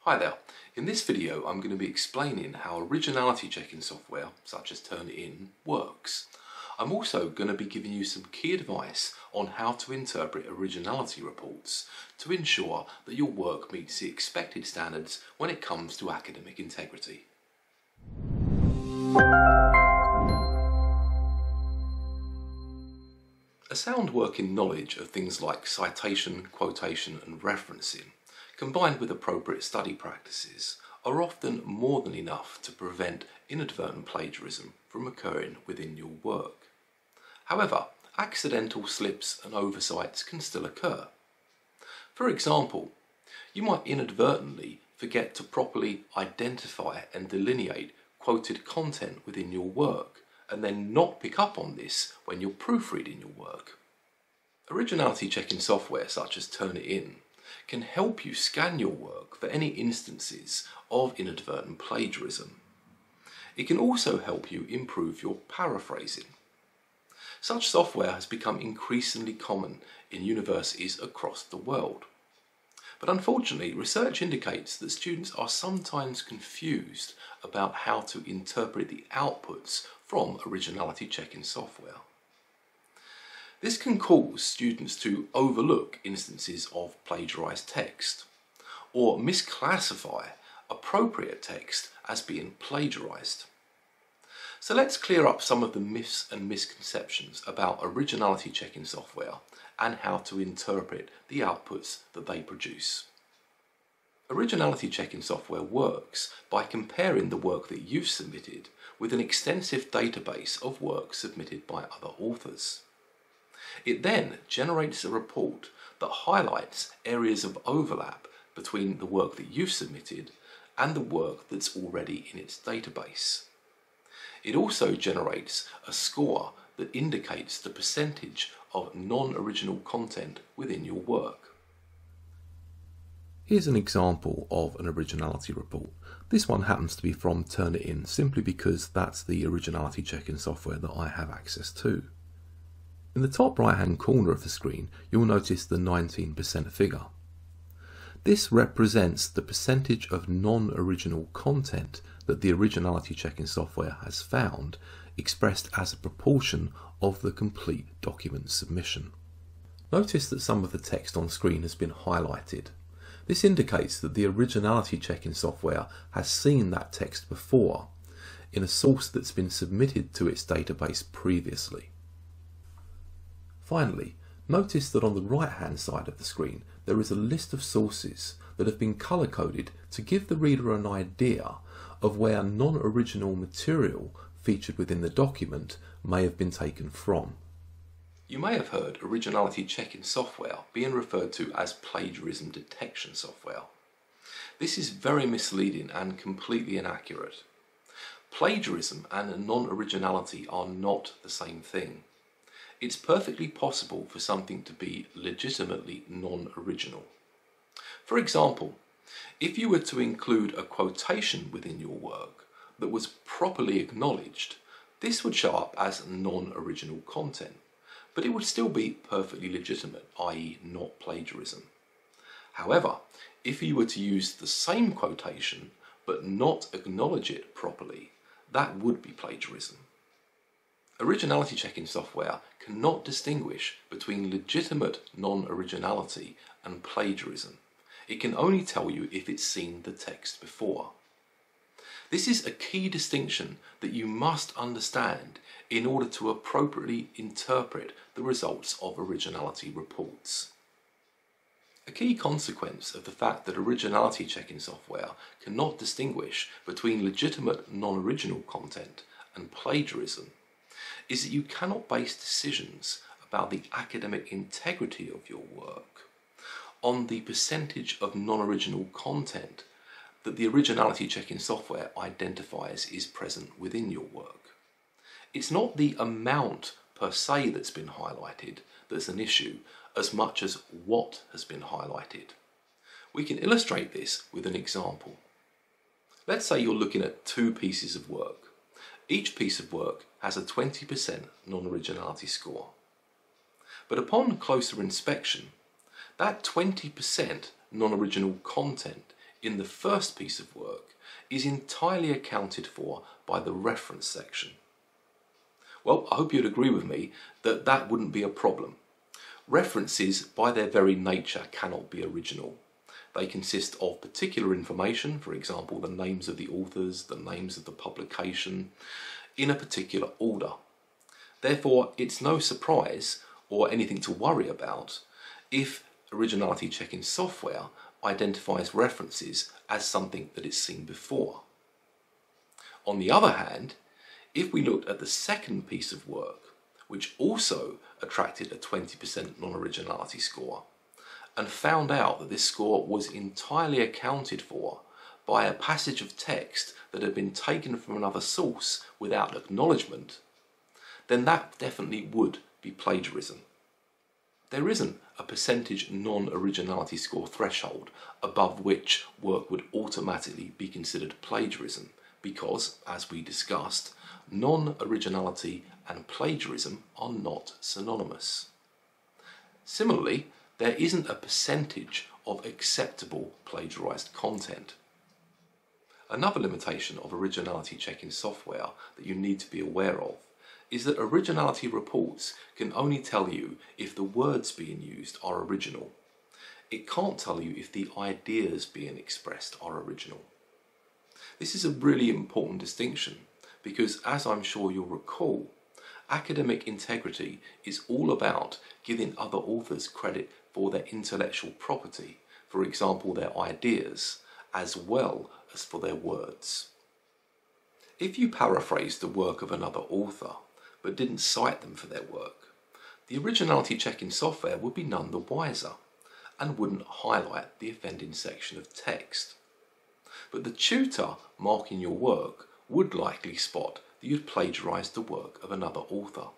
Hi there. In this video I'm going to be explaining how originality checking software such as Turnitin works. I'm also going to be giving you some key advice on how to interpret originality reports to ensure that your work meets the expected standards when it comes to academic integrity. A sound working knowledge of things like citation, quotation and referencing, combined with appropriate study practices, are often more than enough to prevent inadvertent plagiarism from occurring within your work. However, accidental slips and oversights can still occur. For example, you might inadvertently forget to properly identify and delineate quoted content within your work, and then not pick up on this when you're proofreading your work. Originality checking software such as Turnitin can help you scan your work for any instances of inadvertent plagiarism. It can also help you improve your paraphrasing. Such software has become increasingly common in universities across the world. But unfortunately, research indicates that students are sometimes confused about how to interpret the outputs from originality checking software. This can cause students to overlook instances of plagiarized text or misclassify appropriate text as being plagiarized. So let's clear up some of the myths and misconceptions about originality checking software and how to interpret the outputs that they produce. Originality checking software works by comparing the work that you've submitted with an extensive database of work submitted by other authors. It then generates a report that highlights areas of overlap between the work that you've submitted and the work that's already in its database. It also generates a score that indicates the percentage of non-original content within your work. Here's an example of an originality report. This one happens to be from Turnitin simply because that's the originality checking software that I have access to. In the top right hand corner of the screen you'll notice the 19% figure. This represents the percentage of non-original content that the originality checking software has found, expressed as a proportion of the complete document submission. Notice that some of the text on screen has been highlighted. This indicates that the originality checking software has seen that text before in a source that's been submitted to its database previously. Finally, notice that on the right hand side of the screen there is a list of sources that have been colour coded to give the reader an idea of where non-original material featured within the document may have been taken from. You may have heard originality checking software being referred to as plagiarism detection software. This is very misleading and completely inaccurate. Plagiarism and non-originality are not the same thing. It's perfectly possible for something to be legitimately non-original. For example, if you were to include a quotation within your work that was properly acknowledged, this would show up as non-original content, but it would still be perfectly legitimate, i.e. not plagiarism. However, if you were to use the same quotation but not acknowledge it properly, that would be plagiarism. Originality checking software cannot distinguish between legitimate non-originality and plagiarism. It can only tell you if it's seen the text before. This is a key distinction that you must understand in order to appropriately interpret the results of originality reports. A key consequence of the fact that originality checking software cannot distinguish between legitimate non-original content and plagiarism is that you cannot base decisions about the academic integrity of your work on the percentage of non-original content that the originality checking software identifies is present within your work. It's not the amount per se that's been highlighted that's an issue as much as what has been highlighted. We can illustrate this with an example. Let's say you're looking at two pieces of work. Each piece of work has a 20% non-originality score. But upon closer inspection, that 20% non-original content in the first piece of work is entirely accounted for by the reference section. Well, I hope you'd agree with me that that wouldn't be a problem. References, by their very nature, cannot be original. They consist of particular information, for example, the names of the authors, the names of the publication, in a particular order. Therefore, it's no surprise or anything to worry about if originality checking software identifies references as something that it's seen before. On the other hand, if we looked at the second piece of work, which also attracted a 20% non-originality score, and found out that this score was entirely accounted for by a passage of text that had been taken from another source without acknowledgement, then that definitely would be plagiarism. There isn't a percentage non-originality score threshold above which work would automatically be considered plagiarism because, as we discussed, non-originality and plagiarism are not synonymous. Similarly, there isn't a percentage of acceptable plagiarized content. Another limitation of originality checking software that you need to be aware of is that originality reports can only tell you if the words being used are original. It can't tell you if the ideas being expressed are original. This is a really important distinction because, as I'm sure you'll recall, academic integrity is all about giving other authors credit for their intellectual property, for example their ideas, as well as for their words. If you paraphrased the work of another author but didn't cite them for their work, the originality checking software would be none the wiser and wouldn't highlight the offending section of text. But the tutor marking your work would likely spot that you'd plagiarized the work of another author.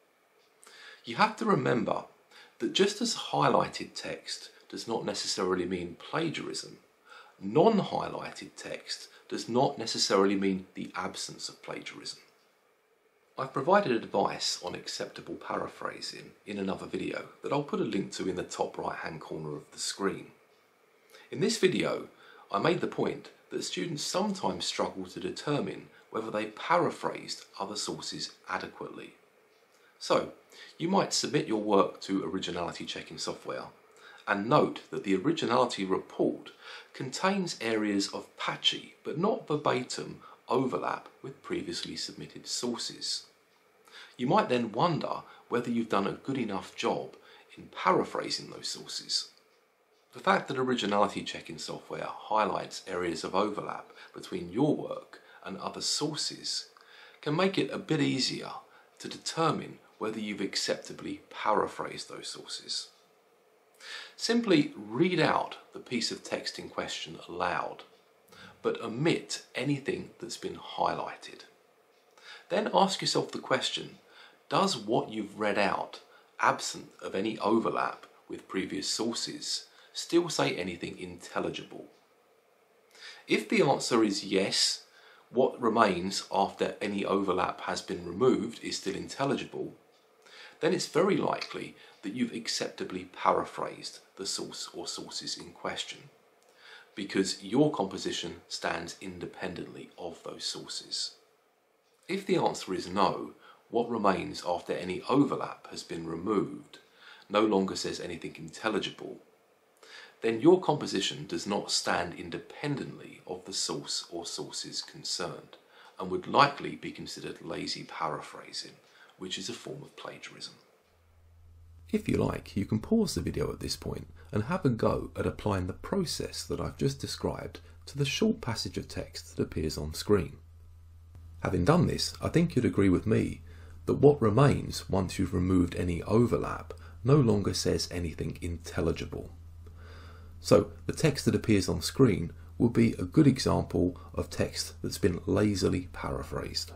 You have to remember that just as highlighted text does not necessarily mean plagiarism, non-highlighted text does not necessarily mean the absence of plagiarism. I've provided advice on acceptable paraphrasing in another video that I'll put a link to in the top right hand corner of the screen. In this video, I made the point that students sometimes struggle to determine whether they paraphrased other sources adequately. So, you might submit your work to originality checking software and note that the originality report contains areas of patchy but not verbatim overlap with previously submitted sources. You might then wonder whether you've done a good enough job in paraphrasing those sources. The fact that originality checking software highlights areas of overlap between your work and other sources can make it a bit easier to determine whether you've acceptably paraphrased those sources. Simply read out the piece of text in question aloud, but omit anything that's been highlighted. Then ask yourself the question, does what you've read out, absent of any overlap with previous sources, still say anything intelligible? If the answer is yes, what remains after any overlap has been removed is still intelligible, then it's very likely that you've acceptably paraphrased the source or sources in question, because your composition stands independently of those sources. If the answer is no, what remains after any overlap has been removed no longer says anything intelligible, then your composition does not stand independently of the source or sources concerned and would likely be considered lazy paraphrasing, which is a form of plagiarism. If you like, you can pause the video at this point and have a go at applying the process that I've just described to the short passage of text that appears on screen. Having done this, I think you'd agree with me that what remains once you've removed any overlap no longer says anything intelligible. So the text that appears on screen will be a good example of text that's been lazily paraphrased.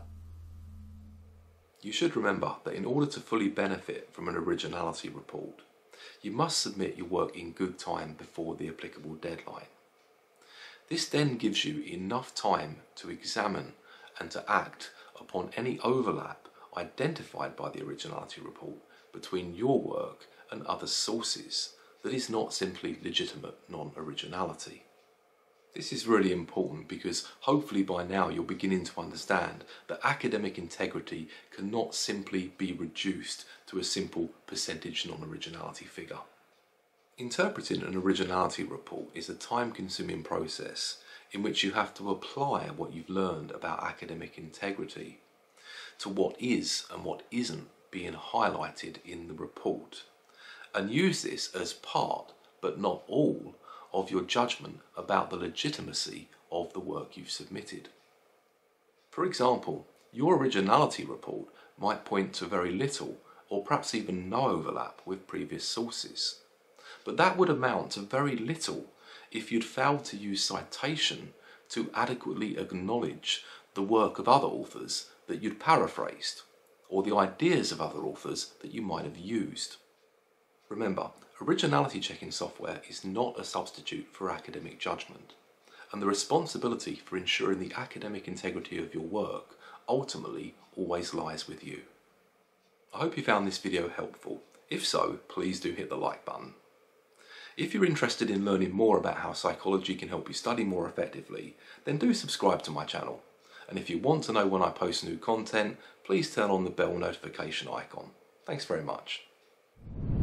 You should remember that in order to fully benefit from an originality report, you must submit your work in good time before the applicable deadline. This then gives you enough time to examine and to act upon any overlap identified by the originality report between your work and other sources that is not simply legitimate non-originality. This is really important because hopefully by now you're beginning to understand that academic integrity cannot simply be reduced to a simple percentage non-originality figure. Interpreting an originality report is a time-consuming process in which you have to apply what you've learned about academic integrity to what is and what isn't being highlighted in the report, and use this as part, but not all, of your judgment about the legitimacy of the work you've submitted. For example, your originality report might point to very little or perhaps even no overlap with previous sources, but that would amount to very little if you'd failed to use citation to adequately acknowledge the work of other authors that you'd paraphrased, or the ideas of other authors that you might have used. Remember, originality checking software is not a substitute for academic judgment, and the responsibility for ensuring the academic integrity of your work ultimately always lies with you. I hope you found this video helpful. If so, please do hit the like button. If you're interested in learning more about how psychology can help you study more effectively, then do subscribe to my channel. And if you want to know when I post new content, please turn on the bell notification icon. Thanks very much.